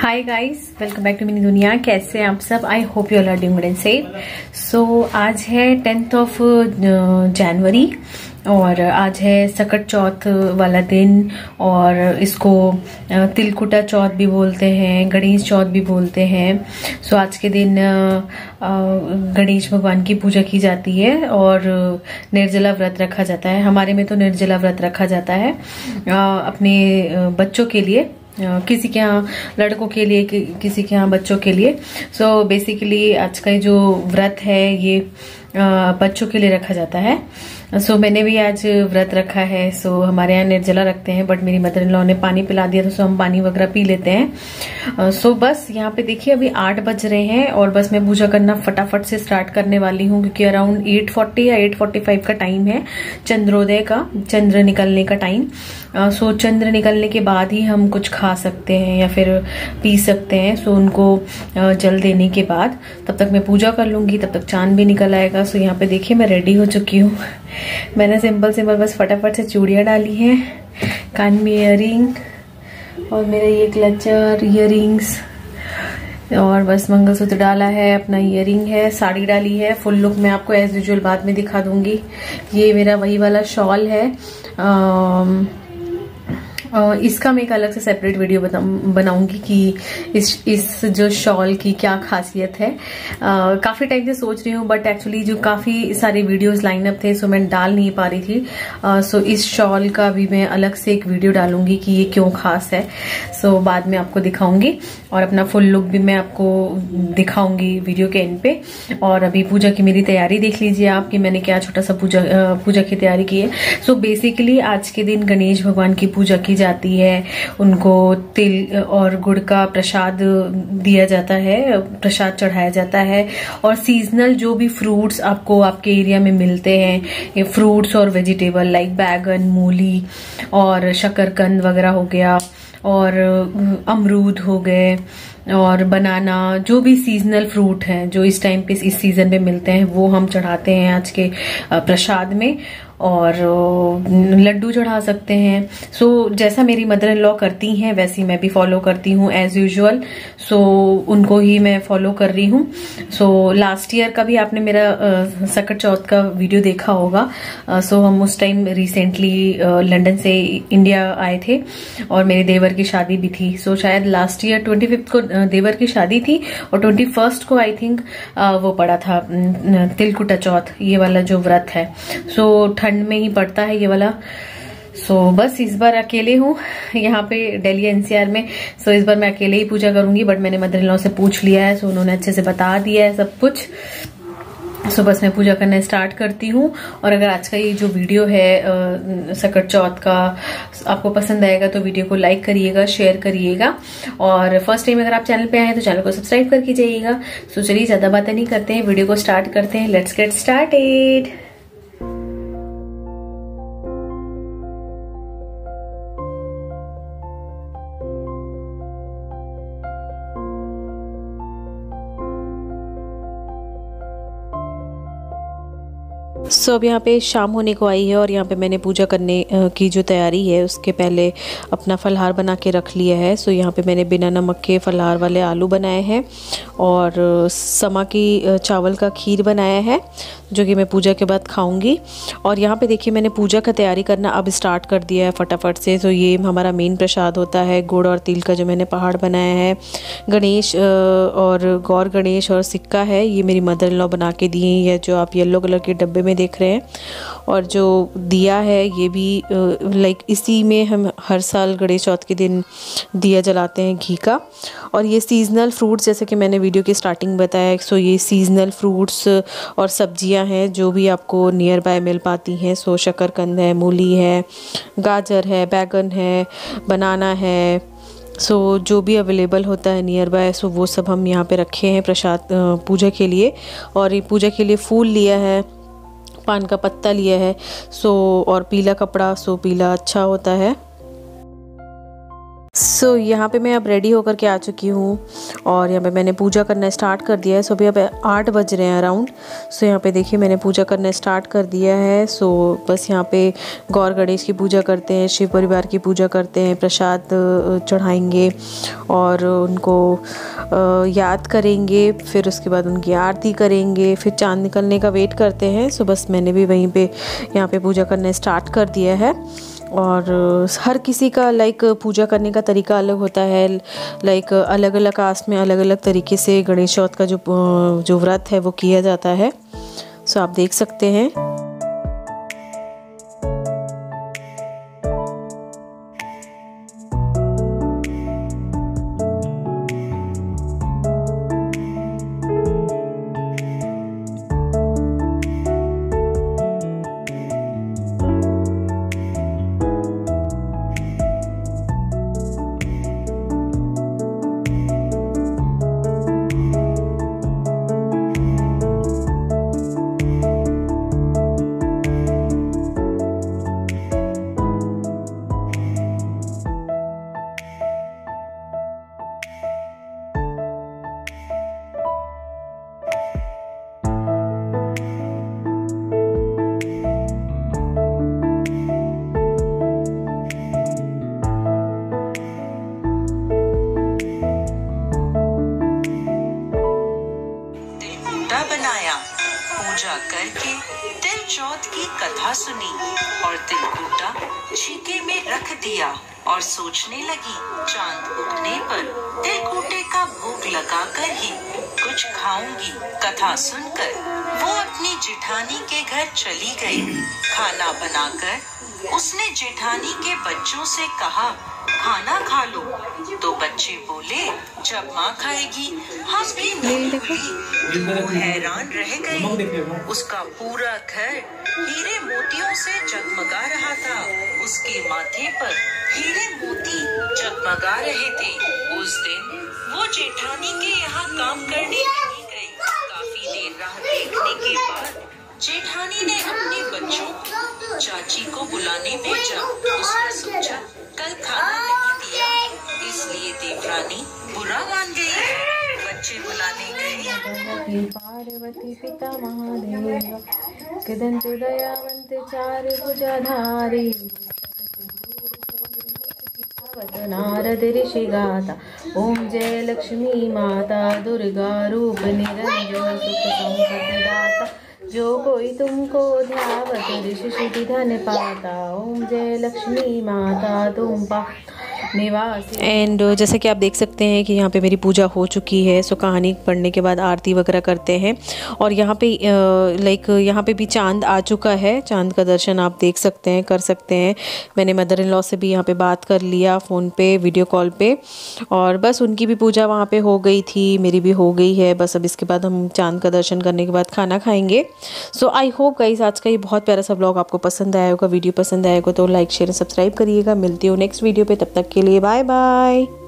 Hi guys, welcome back to mini Duniya. कैसे हैं आप सब? I hope you are doing good and safe. So आज है 10th ऑफ जनवरी और आज है सकट चौथ वाला दिन और इसको तिलकुटा चौथ भी बोलते हैं, गणेश चौथ भी बोलते हैं। सो आज के दिन गणेश भगवान की पूजा की जाती है और निर्जला व्रत रखा जाता है। हमारे में तो निर्जला व्रत रखा जाता है अपने बच्चों के लिए, किसी के यहाँ लड़कों के लिए, किसी के यहाँ बच्चों के लिए। सो बेसिकली आज का जो व्रत है ये बच्चों के लिए रखा जाता है। सो मैंने भी आज व्रत रखा है। सो हमारे यहाँ निर्जला रखते हैं, बट मेरी मदर इन लॉ ने पानी पिला दिया तो हम पानी वगैरह पी लेते हैं। सो बस यहाँ पे देखिए अभी 8 बज रहे हैं और बस मैं पूजा करना फटाफट से स्टार्ट करने वाली हूँ, क्योंकि अराउंड 8:40 या 8:45 का टाइम है चंद्रोदय का, चंद्र निकलने का टाइम। सो चंद्र निकलने के बाद ही हम कुछ खा सकते हैं या फिर पी सकते हैं। सो उनको जल देने के बाद तब तक मैं पूजा कर लूंगी, तब तक चांद भी निकल आएगा। सो यहाँ पे देखिए मैं रेडी हो चुकी हूँ। मैंने सिंपल बस फटाफट से चूड़ियाँ डाली हैं, कान में इयररिंग और मेरा ये क्लचर इयररिंग्स और बस मंगलसूत्र डाला है, अपना इयररिंग है, साड़ी डाली है। फुल लुक मैं आपको एज यूजुअल बाद में दिखा दूंगी। ये मेरा वही वाला शॉल है। इसका मैं एक अलग से सेपरेट वीडियो बनाऊंगी कि इस जो शॉल की क्या खासियत है। काफी टाइम से सोच रही हूँ, बट एक्चुअली जो काफी सारे वीडियोस लाइन अप थे, सो मैं डाल नहीं पा रही थी। सो इस शॉल का भी मैं अलग से एक वीडियो डालूंगी कि ये क्यों खास है। सो बाद में आपको दिखाऊंगी और अपना फुल लुक भी मैं आपको दिखाऊंगी वीडियो के एंड पे। और अभी पूजा की मेरी तैयारी देख लीजिए आप कि मैंने क्या छोटा सा पूजा की तैयारी की है। सो बेसिकली आज के दिन गणेश भगवान की पूजा की जाती है। उनको तिल और गुड़ का प्रसाद दिया जाता है, प्रसाद चढ़ाया जाता है। और सीजनल जो भी फ्रूट्स आपको आपके एरिया में मिलते हैं, ये फ्रूट्स और वेजिटेबल लाइक बैगन, मूली और शकरकंद वगैरह हो गया और अमरूद हो गए और बनाना, जो भी सीजनल फ्रूट हैं जो इस टाइम पे इस सीजन में मिलते हैं वो हम चढ़ाते हैं आज के प्रसाद में। और लड्डू चढ़ा सकते हैं। सो जैसा मेरी मदर इन लॉ करती हैं वैसी मैं भी फॉलो करती हूँ एज यूजुअल। सो उनको ही मैं फॉलो कर रही हूँ। सो लास्ट ईयर का भी आपने मेरा सकट चौथ का वीडियो देखा होगा। सो हम उस टाइम रिसेंटली लंदन से इंडिया आए थे और मेरे देवर की शादी भी थी। सो शायद लास्ट ईयर 25 को देवर की शादी थी और 21 को आई थिंक वो पड़ा था तिलकुटा चौथ, ये वाला जो व्रत है। सो ठंड में ही पड़ता है ये वाला। सो बस इस बार अकेले हूँ यहाँ पे दिल्ली एनसीआर में। सो इस बार मैं अकेले ही पूजा करूंगी, बट मैंने मदर इन लॉ से पूछ लिया है। सो उन्होंने अच्छे से बता दिया है सब कुछ। सो बस मैं पूजा करना स्टार्ट करती हूँ। और अगर आज का ये जो वीडियो है सकट चौथ का आपको पसंद आएगा तो वीडियो को लाइक करिएगा, शेयर करिएगा और फर्स्ट टाइम अगर आप चैनल पे आए हैं तो चैनल को सब्सक्राइब करके जाइएगा। सो चलिए ज्यादा बातें नहीं करते हैं, वीडियो को स्टार्ट करते हैं। Let's get started. सो अब यहाँ पे शाम होने को आई है और यहाँ पे मैंने पूजा करने की जो तैयारी है उसके पहले अपना फलहार बना के रख लिया है। सो यहाँ पे मैंने बिना नमक के फलहार वाले आलू बनाए हैं और समा की चावल का खीर बनाया है जो कि मैं पूजा के बाद खाऊंगी। और यहाँ पे देखिए मैंने पूजा का तैयारी करना अब स्टार्ट कर दिया है फटाफट से। तो ये हमारा मेन प्रसाद होता है, गुड़ और तिल का जो मैंने पहाड़ बनाया है। गणेश और गौर गणेश और सिक्का है, ये मेरी मदर इन लॉ बना के दिए हैं, जो आप येलो कलर के डब्बे में देख रहे हैं। और जो दिया है ये भी लाइक इसी में हम हर साल गणेश चौथ के दिन दिया जलाते हैं घी का। और ये सीजनल फ्रूट्स जैसे कि मैंने वीडियो की स्टार्टिंग बताया। सो ये सीजनल फ्रूट्स और सब्जियां हैं जो भी आपको नियर बाय मिल पाती हैं। सो शकरकंद है, मूली है, गाजर है, बैगन है, बनाना है। सो जो भी अवेलेबल होता है नियर बाय, सो वो सब हम यहाँ पे रखे हैं प्रसाद पूजा के लिए। और ये पूजा के लिए फूल लिया है, पान का पत्ता लिया है। सो और पीला कपड़ा, सो पीला अच्छा होता है। सो यहाँ पे मैं अब रेडी होकर के आ चुकी हूँ और यहाँ पे मैंने पूजा करना स्टार्ट कर दिया है। सो अभी अब 8 बज रहे हैं अराउंड। सो यहाँ पे देखिए मैंने पूजा करना स्टार्ट कर दिया है। सो बस यहाँ पे गौर गणेश की पूजा करते हैं, शिव परिवार की पूजा करते हैं, प्रसाद चढ़ाएंगे और उनको याद करेंगे, फिर उसके बाद उनकी आरती करेंगे, फिर चाँद निकलने का वेट करते हैं। सो बस मैंने भी वहीं पर यहाँ पर पूजा करना स्टार्ट कर दिया है। और हर किसी का लाइक पूजा करने का तरीका अलग होता है। लाइक अलग अलग कास्ट में अलग अलग तरीके से गणेश चौथ का जो व्रत है वो किया जाता है। सो आप देख सकते हैं। बनाया, पूजा करके तिल चौथ की कथा सुनी और तिलकुटा छीके में रख दिया और सोचने लगी चांद उगने पर तिलकुटे का भोग लगाकर ही कुछ खाऊंगी। कथा सुनकर वो अपनी जेठानी के घर चली गई। खाना बनाकर उसने जेठानी के बच्चों से कहा खाना खा लो। तो बच्चे बोले जब माँ खाएगी हम भी नहीं खाएंगे। वो हैरान रह गए। उसका पूरा घर हीरे मोतियों से जगमगा रहा था। उसके माथे पर हीरे मोती जगमगा रहे थे। उस दिन वो जेठानी के यहाँ काम करने नहीं गई। काफी देर राह देखने के बाद जेठानी ने अपने बच्चों को चाची को बुलाने भेजा। उसने सोचा कल खाना नहीं दिया इसलिए देवरानी बुरा मान गई है। बच्चे बुलाने गए। पार्वती पिता महादेव किदंत दयावंत चार भुजाधारी नारद ऋषि गाता ओम जय लक्ष्मी माता दुर्गा रूप निरंजन सुख संपत्ति दाता जो कोई तुमको ध्यावत ऋषि सिद्धि धन पाता ओम जय लक्ष्मी माता तुम पा निवासी। एंड जैसे कि आप देख सकते हैं कि यहाँ पे मेरी पूजा हो चुकी है। सो कहानी पढ़ने के बाद आरती वगैरह करते हैं और यहाँ पे लाइक यहाँ पे भी चांद आ चुका है। चांद का दर्शन आप देख सकते हैं, कर सकते हैं। मैंने मदर इन लॉ से भी यहाँ पे बात कर लिया फ़ोन पे, वीडियो कॉल पे, और बस उनकी भी पूजा वहाँ पे हो गई थी, मेरी भी हो गई है। बस अब इसके बाद हम चांद का दर्शन करने के बाद खाना खाएँगे। सो आई होप गाइस आज का ये बहुत प्यारा सा ब्लॉग आपको पसंद आया होगा। वीडियो पसंद आएगा तो लाइक शेयर सब्सक्राइब करिएगा। मिलती हूँ नेक्स्ट वीडियो पे, तब तक के लिए बाय बाय।